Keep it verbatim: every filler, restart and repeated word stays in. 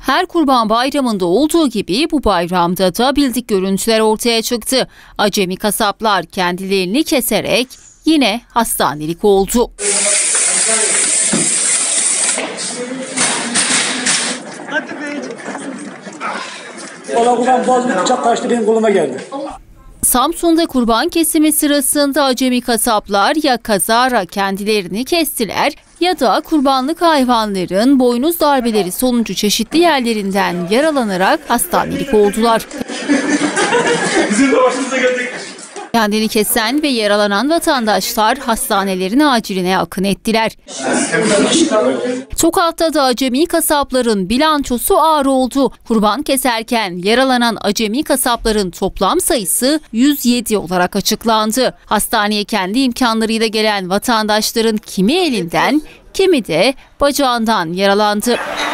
Her Kurban Bayramı'nda olduğu gibi bu bayramda da bildik görüntüler ortaya çıktı. Acemi kasaplar kendilerini keserek yine hastanelik oldu. Olakudan bazı bıçak kaçtı, benim koluma geldi. Samsun'da kurban kesimi sırasında acemi kasaplar ya kazara kendilerini kestiler ya da kurbanlık hayvanların boynuz darbeleri sonucu çeşitli yerlerinden yaralanarak hastanelik oldular. Bizim de başımıza gelecek. Kendini kesen ve yaralanan vatandaşlar hastanelerin aciline akın ettiler. Tokat'ta da acemi kasapların bilançosu ağır oldu. Kurban keserken yaralanan acemi kasapların toplam sayısı yüz yedi olarak açıklandı. Hastaneye kendi imkanlarıyla gelen vatandaşların kimi elinden, kimi de bacağından yaralandı.